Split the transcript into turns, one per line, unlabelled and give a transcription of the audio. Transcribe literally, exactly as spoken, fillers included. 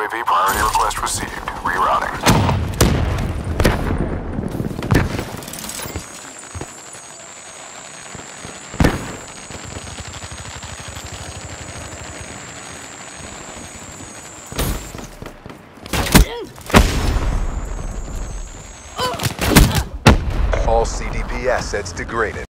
A V priority request received. Rerouting.
All C D P assets degraded.